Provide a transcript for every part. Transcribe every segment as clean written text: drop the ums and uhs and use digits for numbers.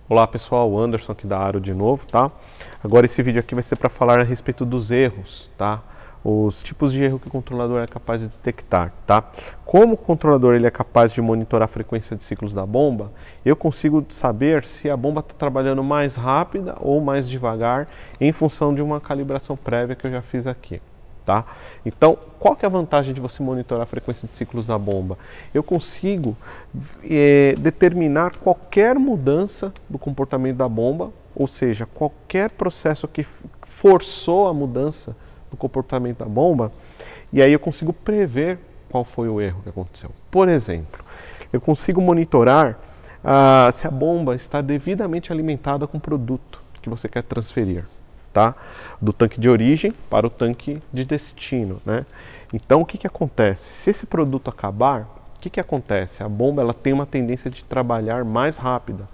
Olá pessoal, Anderson aqui da Aro de novo, tá? Agora esse vídeo aqui vai ser para falar a respeito dos erros, tá? Os tipos de erro que o controlador é capaz de detectar, tá? Como o controlador ele é capaz de monitorar a frequência de ciclos da bomba, eu consigo saber se a bomba está trabalhando mais rápida ou mais devagar em função de uma calibração prévia que eu já fiz aqui. Tá? Então, qual que é a vantagem de você monitorar a frequência de ciclos da bomba? Eu consigo determinar qualquer mudança do comportamento da bomba, ou seja, qualquer processo que forçou a mudança do comportamento da bomba, e aí eu consigo prever qual foi o erro que aconteceu. Por exemplo, eu consigo monitorar se a bomba está devidamente alimentada com o produto que você quer transferir. Tá? Do tanque de origem para o tanque de destino, né? Então o que acontece? Se esse produto acabar, o que acontece? A bomba ela tem uma tendência de trabalhar mais rápida.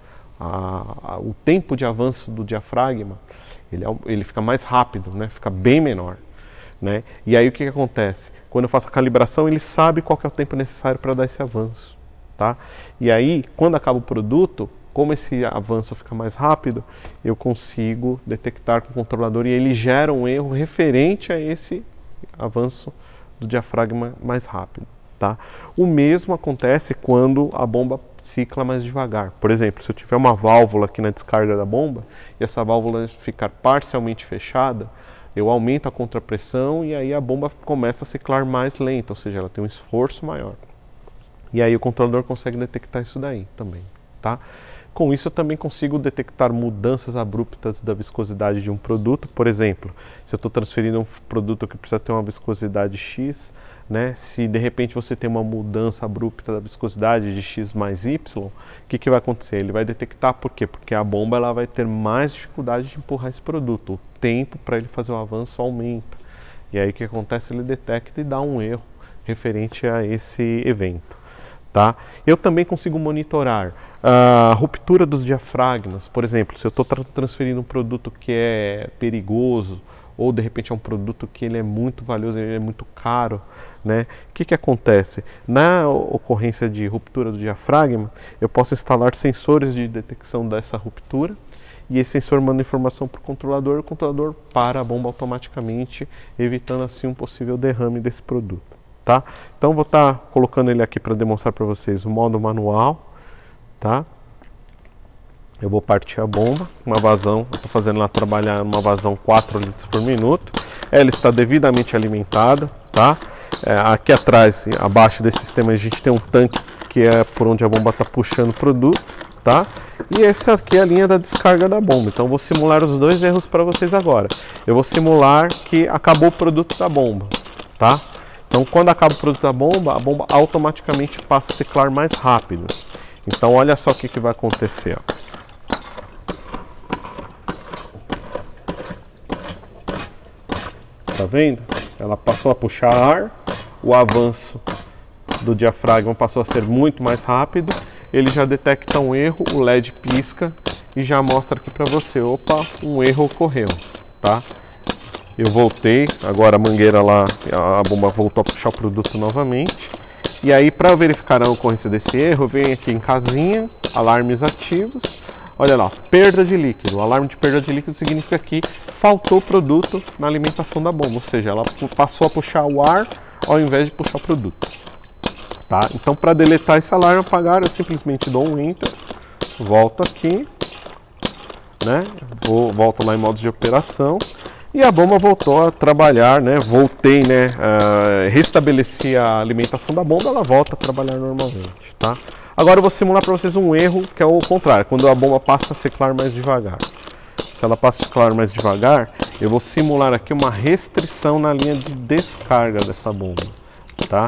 O tempo de avanço do diafragma ele fica mais rápido, né? Fica bem menor, né? E aí o que acontece? Quando eu faço a calibração, ele sabe qual que é o tempo necessário para dar esse avanço, tá? E aí quando acaba o produto, como esse avanço fica mais rápido, eu consigo detectar com o controlador e ele gera um erro referente a esse avanço do diafragma mais rápido. Tá? O mesmo acontece quando a bomba cicla mais devagar. Por exemplo, se eu tiver uma válvula aqui na descarga da bomba e essa válvula ficar parcialmente fechada, eu aumento a contrapressão e aí a bomba começa a ciclar mais lenta, ou seja, ela tem um esforço maior. E aí o controlador consegue detectar isso daí também. Tá? Com isso eu também consigo detectar mudanças abruptas da viscosidade de um produto. Por exemplo, se eu estou transferindo um produto que precisa ter uma viscosidade X, né? Se de repente você tem uma mudança abrupta da viscosidade de X mais Y, o que vai acontecer? Ele vai detectar por quê? Porque a bomba ela vai ter mais dificuldade de empurrar esse produto. O tempo para ele fazer o avanço aumenta. E aí o que acontece? Ele detecta e dá um erro referente a esse evento. Tá? Eu também consigo monitorar a ruptura dos diafragmas. Por exemplo, se eu estou transferindo um produto que é perigoso ou de repente é um produto que ele é muito valioso, ele é muito caro, né? O que acontece? Na ocorrência de ruptura do diafragma, eu posso instalar sensores de detecção dessa ruptura e esse sensor manda informação para o controlador para a bomba automaticamente, evitando assim um possível derrame desse produto. Tá? Então vou estar colocando ele aqui para demonstrar para vocês o modo manual, tá? Eu vou partir a bomba, uma vazão, eu estou fazendo ela trabalhar uma vazão 4 litros por minuto, ela está devidamente alimentada, tá? Aqui atrás, abaixo desse sistema a gente tem um tanque que é por onde a bomba está puxando o produto, tá? E essa aqui é a linha da descarga da bomba, então eu vou simular os dois erros para vocês agora. Eu vou simular que acabou o produto da bomba, tá? Então, quando acaba o produto da bomba, a bomba automaticamente passa a ciclar mais rápido. Então, olha só o que vai acontecer. Ó. Tá vendo? Ela passou a puxar ar, o avanço do diafragma passou a ser muito mais rápido, ele já detecta um erro, o LED pisca e já mostra aqui para você, opa, um erro ocorreu, tá? Eu voltei, agora a mangueira lá, a bomba voltou a puxar o produto novamente. E aí, para verificar a ocorrência desse erro, eu venho aqui em casinha, alarmes ativos. Olha lá, perda de líquido. O alarme de perda de líquido significa que faltou produto na alimentação da bomba, ou seja, ela passou a puxar o ar ao invés de puxar o produto. Tá? Então, para deletar esse alarme, apagar, eu simplesmente dou um Enter, volto aqui, né? Volto lá em modos de operação. E a bomba voltou a trabalhar, né? Voltei, né? Restabeleci a alimentação da bomba, ela volta a trabalhar normalmente, tá? Agora eu vou simular para vocês um erro que é o contrário, quando a bomba passa a ciclar mais devagar. Se ela passa a ciclar mais devagar, eu vou simular aqui uma restrição na linha de descarga dessa bomba, tá?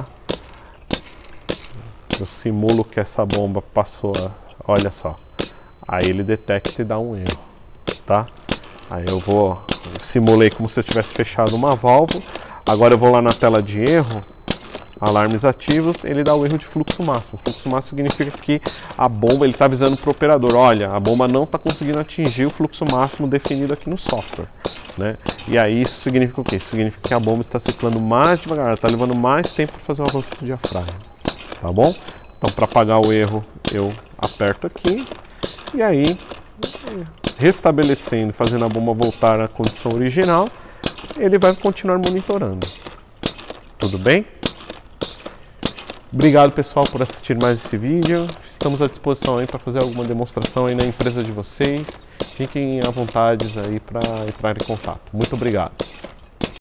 Eu simulo que essa bomba passou a... Olha só. Aí ele detecta e dá um erro, tá? Aí eu simulei como se eu tivesse fechado uma válvula. Agora eu vou lá na tela de erro, alarmes ativos, ele dá o erro de fluxo máximo. Fluxo máximo significa que a bomba, ele está avisando para o operador, olha, a bomba não está conseguindo atingir o fluxo máximo definido aqui no software, né? E aí isso significa o quê? Isso significa que a bomba está ciclando mais devagar, está levando mais tempo para fazer o avanço do diafragma, tá bom? Então para apagar o erro eu aperto aqui e aí restabelecendo, fazendo a bomba voltar à condição original, ele vai continuar monitorando. Tudo bem? Obrigado, pessoal, por assistir mais esse vídeo. Estamos à disposição aí para fazer alguma demonstração aí na empresa de vocês. Fiquem à vontade aí para entrar em contato. Muito obrigado.